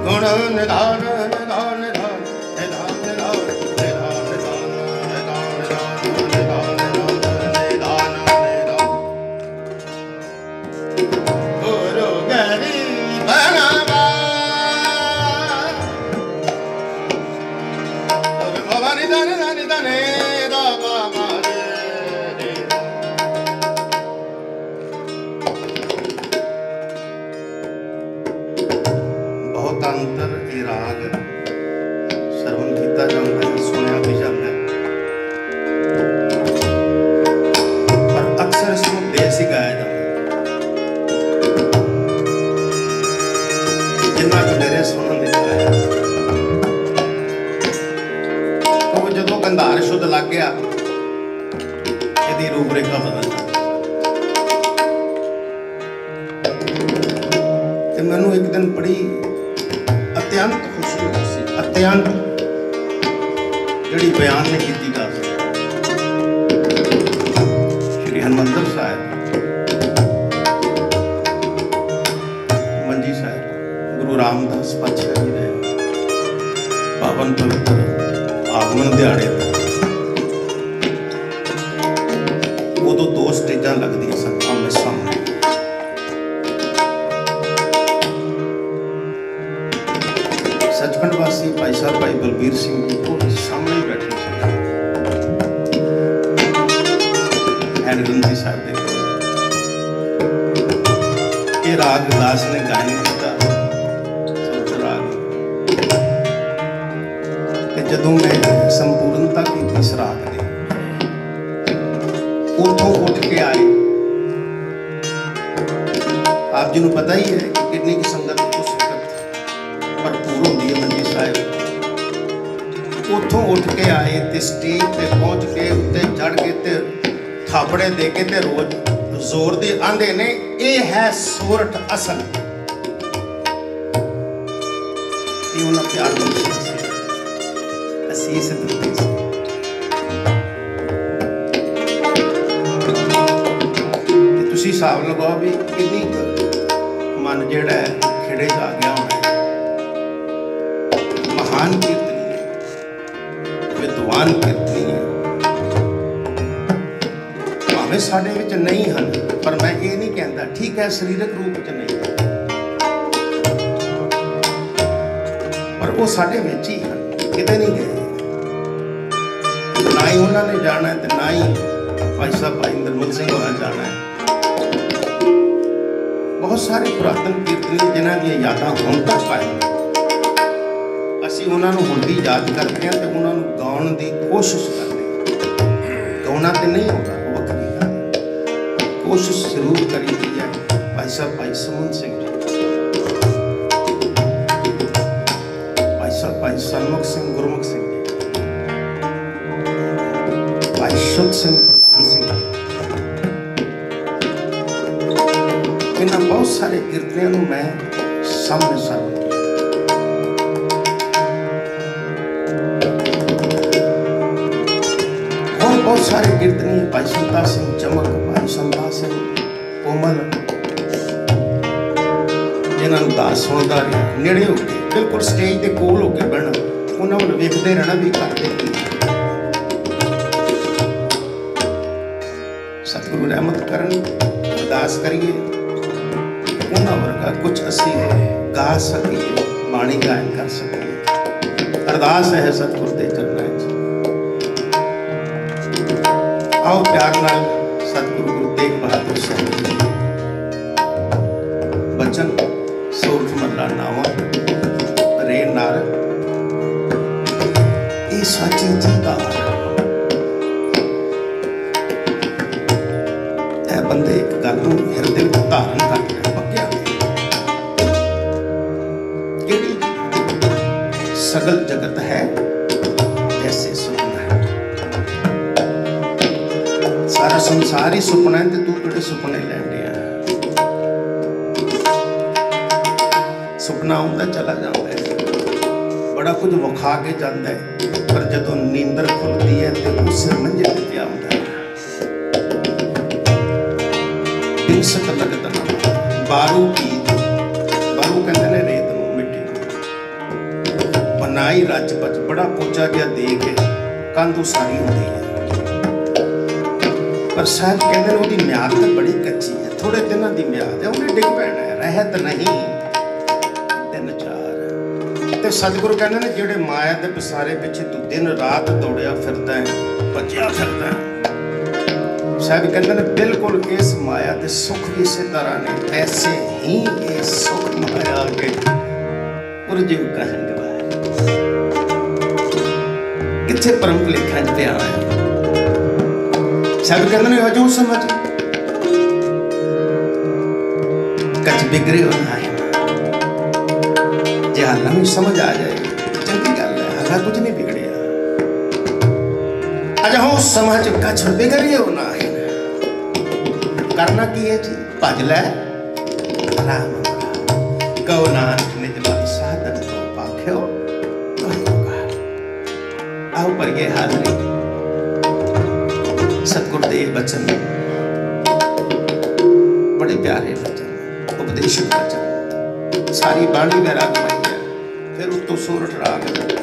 गुण निधान निधान निधान निधान निधान निधान निधान निधान निधान निधान गुरु गरीब भवानी दान दान दान अंतर ये राग श्रवण किया जाता है, सुनिया भी जाता है, पर अक्सर इसको देश ही गाया जाता है। जिन्ना को मेरे सुनन दिखा है तो जो गंधार शुद्ध लग गया यदि रूपरेखा बदल जाती। मैनू एक दिन बड़ी अत्यंत खुशी हुई सी, अत्यंत जिहड़ी बयान नहीं की जा सकती। श्री हरमंदर साहिब मंजी साहिब गुरु रामदास पातशाह जी दे पावन पवित्र आगमन दिहाड़े उदों दो स्टेजां लगदियां सन आमने सामने। सचखंड वासी भाई साहब भाई बलबीर सिंह जी को सामने ही बैठे हैरगंजी साहब देखो ये राग दास ने गायन किया राग जदों मैं संपूर्णता की इस राग ने उठों उठ के आए। आप जी को पता ही है कि कितनी की संगत भरपूर होती है। मंजी साहिब उठों उठ के आए ते स्टेज पे पहुंच के उत्ते चढ़ के ते थापड़े दे के ते रोज जोर दे आंदे ने ये है सोरठ असल। ये उन्हें प्यार असीस दित्ती सी। तुसी हिसाब लगाओ भी कितनी मन जिहड़ा है खिड़े च आ गया होना। महान कीर्तनी है, विद्वान कीर्तनी है, भावें साडे विच नहीं हैं, पर मैं ये नहीं कहता ठीक है शरीरक रूप च नहीं पर वो साडे विच ही हैं, किते नहीं गए। ना ही उन्होंने जाना है तो ना ही भाई साहब भाई निर्मल सिंह होना जाना है। बहुत सारे पुरातन कीर्तनी जिन्हां दी यादां हुण तक पाए उन्होंने हुण भी याद करते हैं तो उन्होंने गाउण की कोशिश करते हैं। गाउना तो नहीं होता वो वक्री गल, कोशिश जरूर करी गई है। भाई साहब भाई सुमन सिंह जी, भाई साहब भाई सन्मुख सिंह गुरमुख सिंह जी, भाई शुद्ध सिंह प्रधान सिंह जी, इन्होंने बहुत सारे कीर्तनियों को मैं सामने सर्व बहुत सारे कीर्तनी भाई संता सिंह चमक, भाई संता सिंह कोमल, जिन्होंने दास सुनता रहा नेड़े हो के बिल्कुल स्टेज के कोल होके बहना उन्होंने वेखते रहना भी करते। सतगुरु रहमत करन अरदास करिए उन्होंने वर्गा कुछ असी गा सकिए, बाणी गायन कर सकिए। अरदास है सतगुरु के चरणों। आओ प्यार नाल सतगुरु गुरु तेग बहादुर साहब जी बचन सोरठ मल्ला नावा रे नार ये साची जीदार है बंदे एक गल नूं हिरदे विच धारण कर पक्या केड़ी सगल जगत है जैसे सुपना है। सारा संसार ही सुपना है तो तू किहड़े सुपने लैण दिया। सुपना आउंदा चला जाता है, बड़ा कुछ विखा के जाता है, पर जदों नींदर खुलती है तो उस मंजे ते पिया हुंदा है। बिनसक लगत ना बारू की बारू कहते ने रेत नूं मिट्टी बनाई रच पच बड़ा पोचा जिहा दे के कंध सारी होती है, पर साहब कहते हैं उसकी म्याद तो बड़ी कच्ची है, थोड़े दिनों की म्याद है, उन्हें डिग पैना है, रहत नहीं 3-4। तो सतगुरु कहते हैं जेड़े माया के पसारे पिछे तू दिन रात दौड़िया फिरदा है, भजिया फिरदा है, साहब कहते हैं बिल्कुल इस माया के सुख भी इस तरह ने, ऐसे ही ये सुख माया के उर्जिव कहन गवाए किथे परम भुलेखा च पिया है। साहब कहते हैं अजो समझ कच बिगड़े होना है, जे हाल में समझ आ जाए चंगी गल है, हाल कुछ नहीं बिगड़िया, अजो समझ कच बिगड़े होना है। करना की है जी भज लै राम कहो नानक निज मत साधन को पाख्यो तो आओ पर ये हाजरी सतगुर दे बचन बड़े प्यारे बचन, उपदेशक बचन, सारी बाणी में राग पाई है, फिर उत्तो सोरठ राग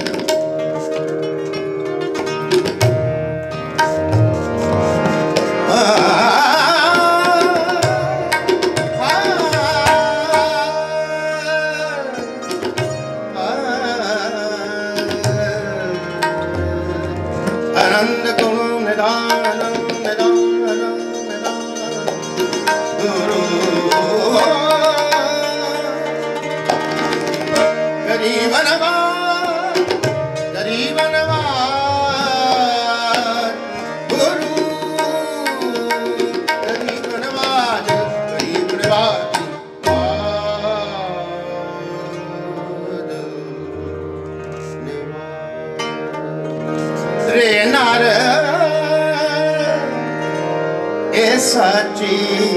साची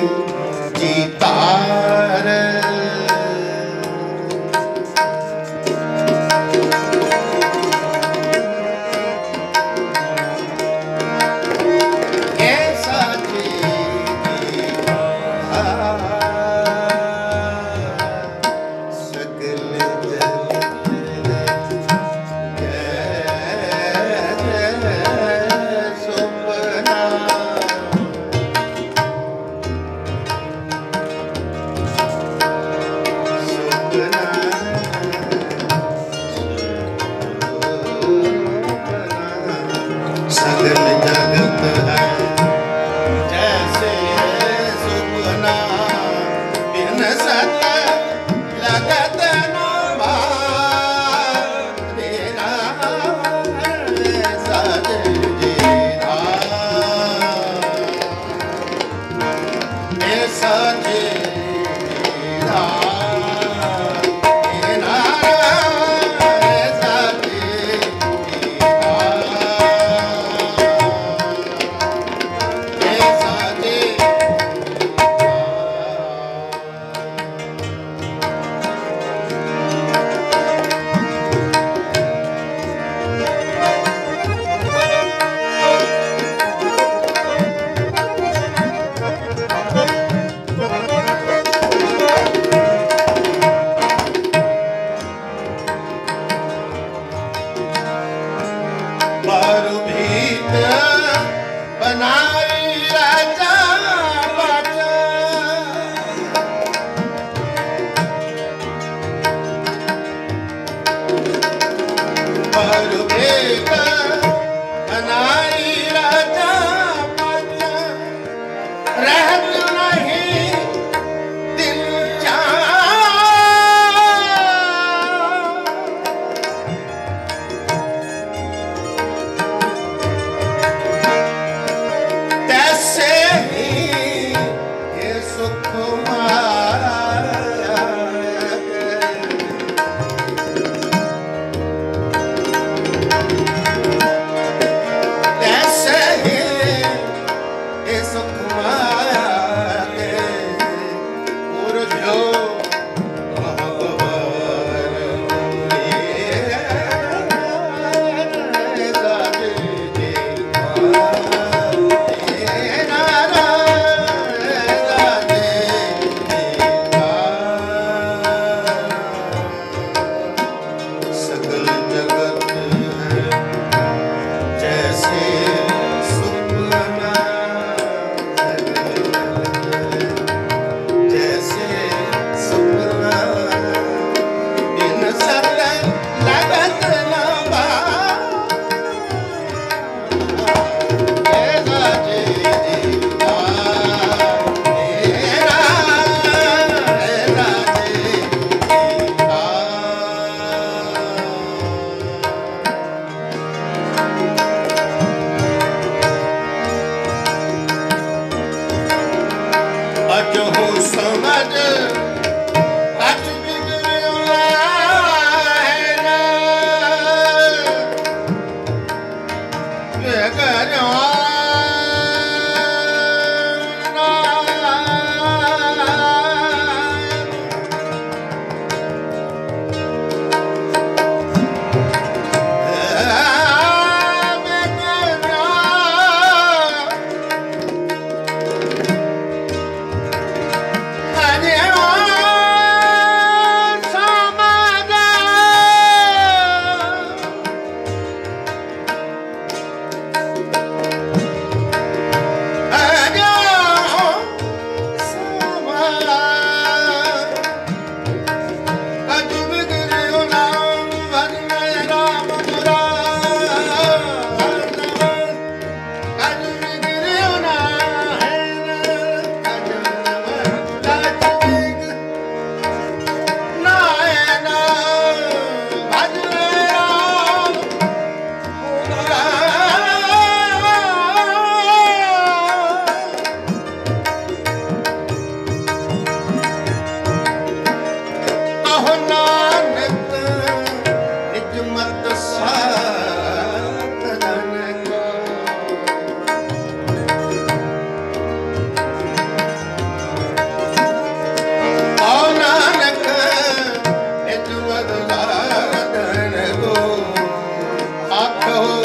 जीतार साधन को आखो